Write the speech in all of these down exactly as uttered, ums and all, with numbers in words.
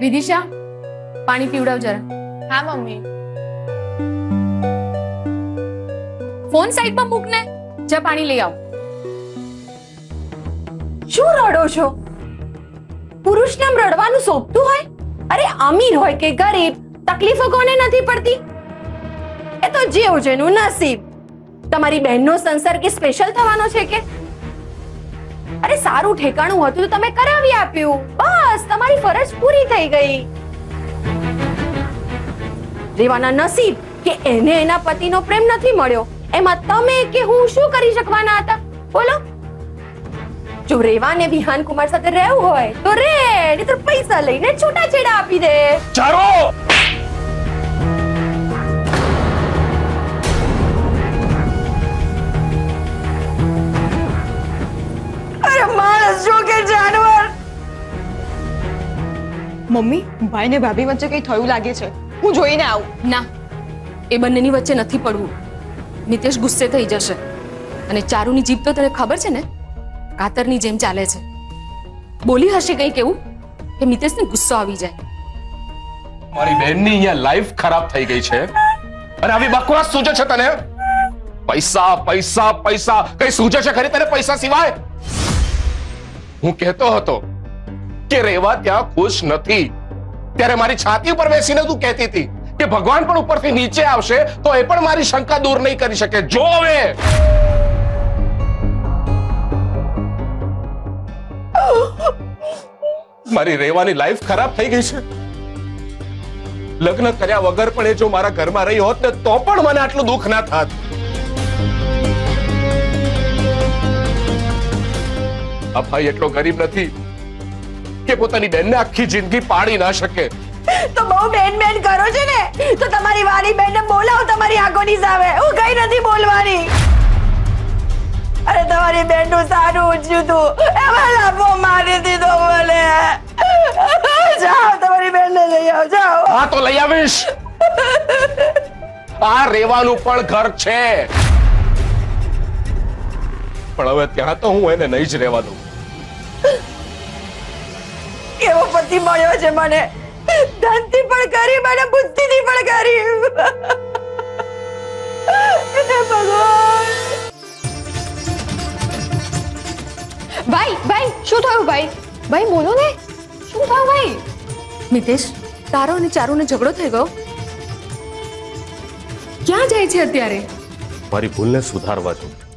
વિદિશા, પાણી પીવડાવ જરા. હા મમ્મી. ફોન સાઈડમાં મૂક ને, જા પાણી લઈ આવ. શું રડો છો? પુરુષને આમ રડવાનું શોભતું હોય? અરે અમીર હોય કે ગરીબ, તકલીફો કોને નથી પડતી? એ તો જેવું જેનું નસીબ. તમારી બહેનનો સંસાર કે સ્પેશિયલ થવાનો છે કે? અરે સારું ઠેકાણું હતું તો તમે કરાવી આપ્યું, બસ તમારી ફરજ પૂરી થઈ ગઈ. રેવાના નસીબ કે એને એના પતિનો પ્રેમ નથી મળ્યો, એમાં તમે કે હું શું કરી શકવાના હતા? બોલો. જો રેવાને વિહાન કુમાર સાથે રહેવું હોય તો રે, નહીં તો પૈસા લઈને છૂટાછેડા આપી દે. ચારો અરે માણસ જો કે જાનવર. મમ્મી, ભાઈ ને ભાભી વચ્ચે કઈ થયું લાગે છે, હું જોઈને આવું. ના, એ બંનેની વચ્ચે નથી પડવું. મિતેશ ગુસ્સે થઈ જશે અને ચારુની જીભ તો તને ખબર છે ને, કાતરની જેમ ચાલે છે. બોલી હશે કંઈક એવું કે મિતેશને ગુસ્સો આવી જાય. મારી બહેનની અહીંયા લાઈફ ખરાબ થઈ ગઈ છે અને આવી બકવાસ સૂજે છે તને? પૈસા પૈસા પૈસા, કઈ સૂજે છે ખરી તને પૈસા સિવાય? હું કહેતો હતો કે રેવા ત્યાં ખુશ નથી, ત્યારે મારી છાતી ઉપર બેસીને તું કહેતી હતી કે ભગવાન પણ ઉપરથી નીચે આવશે તો એ પણ મારી શંકા દૂર નહીં કરી શકે. જો હવે મારી રેવાની લાઈફ ખરાબ થઈ ગઈ છે. લગ્ન કર્યા વગર પણ એ જો મારા ઘરમાં રહી હોત ને તો પણ મને આટલું દુઃખ ના થાત. આ ભાઈ એટલો ગરીબ નથી કે પોતાની બેનને આખી જિંદગી પાડી ના શકે. તો બહુ બેન બેન કરો છે ને, તો તમારી વાલી બેનને બોલાવો તમારી આંખોની સામે. હું કઈ નથી બોલવાની. અરે તમારી બેનનું સારું ઉઠ્યું તું, એમાં લાફો મારી દીધો મને. જાઓ તમારી બેનને લઈ આવો, જાઓ. હા તો લઈ આવીશ. આ રેવાનું પણ ઘર છે, પણ હવે ત્યાં તો હું એને નહીં જ રહેવા દઉં. કેવો પતિ મળ્યો છે મને, ધનથી પણ ગરીબ અને બુદ્ધિથી પણ ગરીબ. ભગવાન. ભાઈ ભાઈ શું થયું? ભાઈ ભાઈ બોલો ને, શું થયું ભાઈ? મિતેશ, તારો અને ચારુનો ઝઘડો થઈ ગયો. ક્યાં જાય છે અત્યારે? મારી ભૂલને સુધારવા જાઉં છું,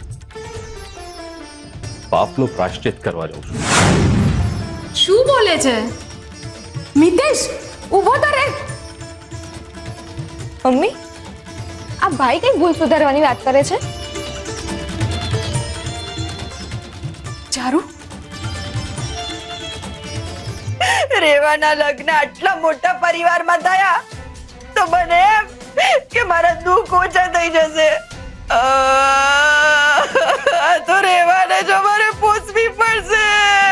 પાપનું પ્રાયશ્ચિત કરવા જાઉં છું. શું બોલે છે મિતેશ? ઉભો તો રે. મમ્મી, આ ભાઈ કઈ ભૂલ સુધારવાની વાત કરે છે? ચારુ, રેવાના લગ્ન આટલા મોટા પરિવારમાં થયા તો બને એમ કે મારા દુઃખ ઓછા થઈ જશે. તો રેવાને જો મારે પૂછવી પડશે.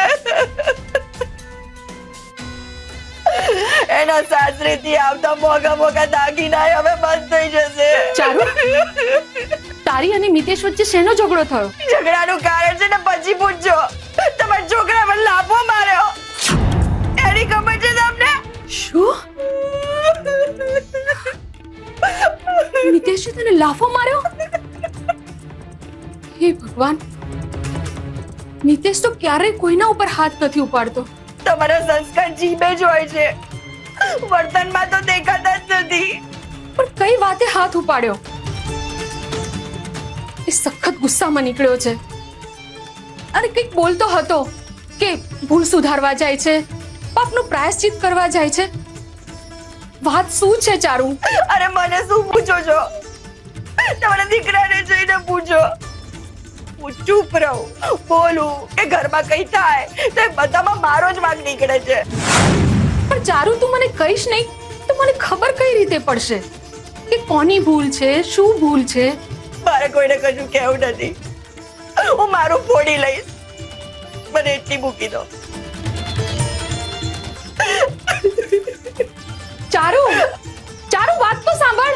એના સાસરેથી આવતા મોગા મોગા દાગીના હવે બંધ થઈ જશે. ચારુ, તારી અને મિતેશ વચ્ચે શેનો ઝઘડો થયો? ઝઘડાનું કારણ છે ને પછી પૂછજો. તમારા છોકરા પર લાફો માર્યો એની ખબર છે તમને? શું? મિતેશે તને લાફો માર્યો? હે ભગવાન, મિતેશ તો ક્યારેય કોઈના ઉપર હાથ નથી ઉપાડતો. તમારા સંસ્કાર જીભે જ હોય છે, વર્તનમાં તો દેખાતા જ નથી. પણ કઈ વાતે હાથ ઉપાડ્યો? એ સખત ગુસ્સામાં નીકળ્યો છે અને કંઈક બોલતો હતો કે ભૂલ સુધારવા જાય છે, પાપનું પ્રાયશ્ચિત કરવા જાય છે. વાત શું છે ચારુ? અરે મને શું પૂછો છો? તમારા દીકરાને જઈને પૂછો. હું ચૂપ રહું, બોલું કે ઘરમાં કઈ થાય તો એ બધામાં મારો જ વાંક નીકળે છે. પણ ચારુ, તું મને કહીશ નહીં તો મને ખબર કઈ રીતે પડશે કે કોની ભૂલ છે, શું ભૂલ છે? મારે કોઈને કશું કહેવું નથી. હું મારું ફોડી લઈશ, મને એટલી મૂકી દો. ચારુ, ચારુ, વાત તો સાંભળ.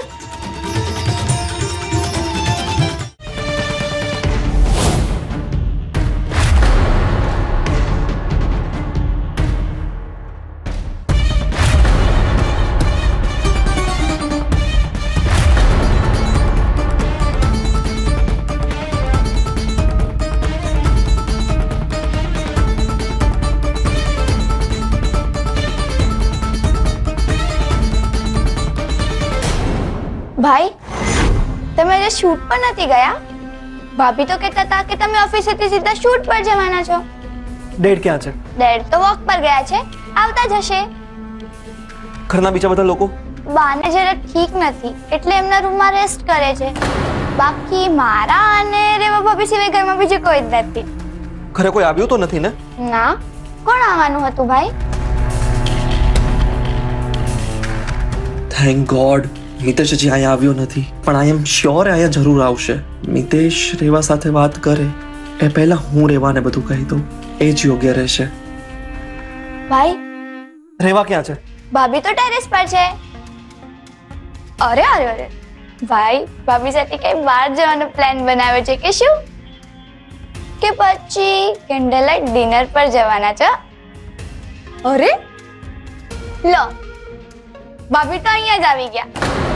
ભાઈ તમે આજે શૂટ પર નથી ગયા? ભાભી તો કહેતા હતા કે તમે ઓફિસેથી સીધા શૂટ પર જવાના છો. ડેડ ક્યાં છે? ડેડ તો વોક પર ગયા છે, આવતા જ હશે. ઘરના બીજા બધા લોકો? બાને જરા ઠીક નથી એટલે એમના રૂમમાં રેસ્ટ કરે છે. બાકી મારા અને રેવા ભાભી સિવાય ઘરમાં બીજું કોઈ જ નથી. ઘરે કોઈ આવ્યું તો નથી ને? ના. કોણ આવવાનું હતું ભાઈ? થેન્ક ગોડ મિતેશ હજી અહીંયા આવ્યો નથી, પણ આઈ એમ શ્યોર અહીંયા જરૂર આવશે. મિતેશ રેવા સાથે વાત કરે એ પહેલા હું રેવાને બધું કહી દઉં, એ જ યોગ્ય રહેશે. ભાઈ રેવા ક્યાં છે? ભાભી તો ટેરેસ પર છે. અરે અરે અરે ભાઈ ભાભી સાથે કઈ બહાર જવાનો પ્લાન બનાવ્યો છે કે શું? કે પછી કેન્ડલ લાઇટ ડિનર પર જવાના છો? અરે લો ભાભી તો અહીંયા જ આવી ગયા.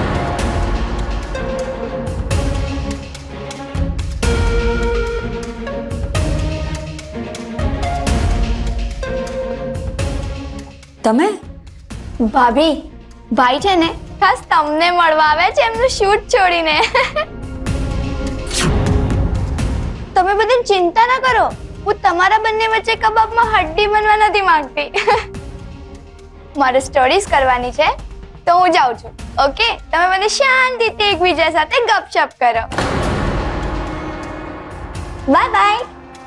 તમે? ભાભી ભાઈ છે ને ખાસ તમને મળવા આવ્યા છે એમનું શૂટ છોડીને. તમે બધી ચિંતા ના કરો, હું તમારા બંને વચ્ચે કબાબમાં હડ્ડી બનવા નથી માંગતી. મારે સ્ટડીઝ કરવાની છે તો હું જાઉં છું. ઓકે, તમે બધા શાંતિથી એકબીજા સાથે ગપશપ કરો. Bye bye.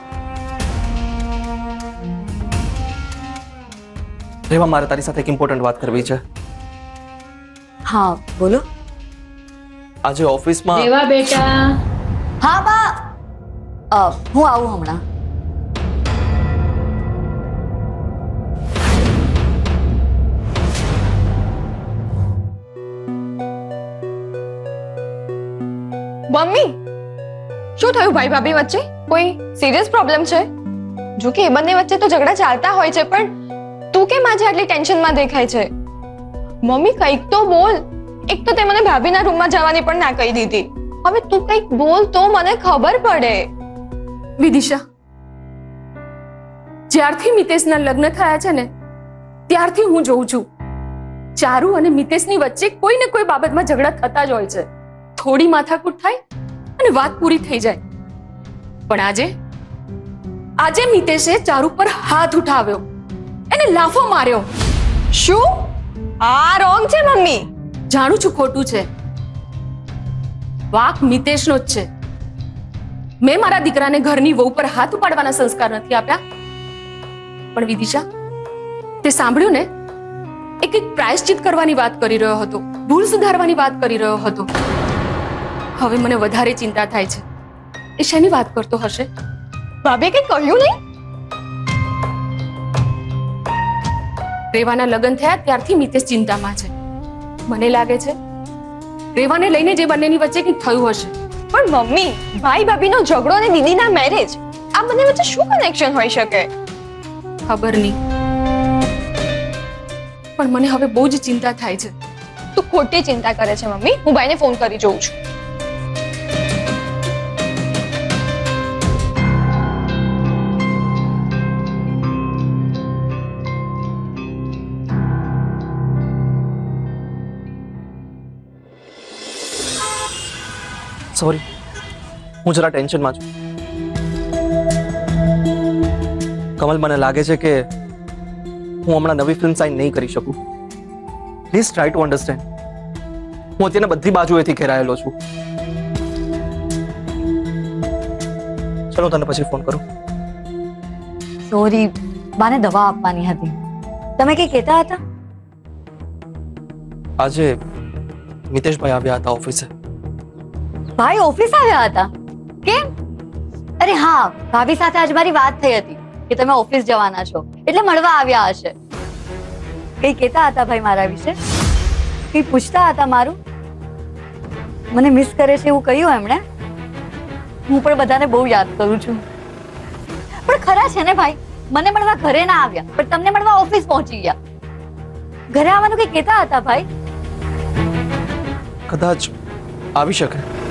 રેવા મારે તારી સાથે એક ઇમ્પોર્ટન્ટ વાત કરવી છે. હા બોલો. આજે ઓફિસમાં રેવા બેટા. હા બા, અ, હું આવું હમણાં. મમ્મી શું થયું ભાઈ ભાભી વચ્ચે? કોઈ સિરિયસ પ્રોબ્લેમ છે? જો કે એ બંને વચ્ચે તો ઝઘડા ચાલતા હોય છે, પણ તું કેમ આજે આટલી ટેન્શનમાં દેખાય છે? મમ્મી કંઈક તો બોલ. એક તો તે મને ભાભીના રૂમમાં જવાની પણ ના કહી દીધી. હવે તું કંઈક બોલ તો મને ખબર પડે. વિદિશા, જ્યારથી મિતેશના લગ્ન થયા છે ને ત્યારથી હું જોઉં છું ચારુ અને મિતેશની વચ્ચે કોઈ ને કોઈ બાબતમાં ઝઘડા થતા જ હોય છે. થોડી માથાકૂટ થાય અને વાત પૂરી થઈ જાય. પણ આજે આજે મિતેશે ચારુ પર હાથ ઉઠાવ્યો, એને લાફો માર્યો. શું? આ રોંગ છે મમ્મી. જાણું છું ખોટું છે, વાક મિતેશનો જ છે. મેં મારા દીકરાને ઘરની વહુ પર હાથ ઉપાડવાના સંસ્કાર નથી આપ્યા. પણ વિદિશા, તે સાંભળ્યું ને? એક એક પ્રાયશ્ચિત કરવાની વાત કરી રહ્યો હતો, ભૂલ સુધારવાની વાત કરી રહ્યો હતો. હવે મને વધારે ચિંતા થાય છે, એ શેની વાત કરતો હશે? ભાભી કંઈ કહ્યું નહીં? રેવાના લગ્ન થયા ત્યારથી મિતેશ ચિંતામાં છે. મને લાગે છે રેવાને લઈને જે બંનેની વચ્ચે કંઈક થયું હશે. પણ મમ્મી, ભાઈ ભાભીનો ઝઘડો અને દીદીના મેરેજ, આ બંને વચ્ચે શું કનેક્શન હોઈ શકે? ખબર નહીં, પણ મને હવે બહુ જ ચિંતા થાય છે. તું ખોટી ચિંતા કરે છે મમ્મી. હું ભાઈને ફોન કરી જોઉં છું. સોરી, હું જરા ટેન્શનમાં છું. કમલ, મને લાગે છે કે હું હમણાં નવી ફિલ્મ સાઇન નહીં કરી શકું. Please try to understand. હું અત્યારે બધી બાજુએથી ઘેરાયેલો છું. ચલો તને પછી ફોન કરું. સોરી, બાને દવા આપવાની હતી. તમે કઈ કહેતા હતા? આજે મિતેશભાઈ આવ્યા હતા ઓફિસે. ભાઈ ઓફિસ આવ્યા હતા? કેમ? અરે હા, ભાભી સાથે આજ મારી વાત થઈ હતી કે તમે ઓફિસ જવાના છો એટલે મળવા આવ્યા હશે. કઈ કહેતા હતા ભાઈ મારા વિશે? કઈ પૂછતા હતા મારું? મને મિસ કરે છે એવું કહ્યું એમણે? હું પણ બધાને બહુ યાદ કરું છું. પણ ખરા છે ને ભાઈ, મને મળવા ઘરે ના આવ્યા પણ તમને મળવા ઓફિસ પહોંચી ગયા. ઘરે આવવાનું કઈ કહેતા હતા ભાઈ? કદાચ આવી શકે.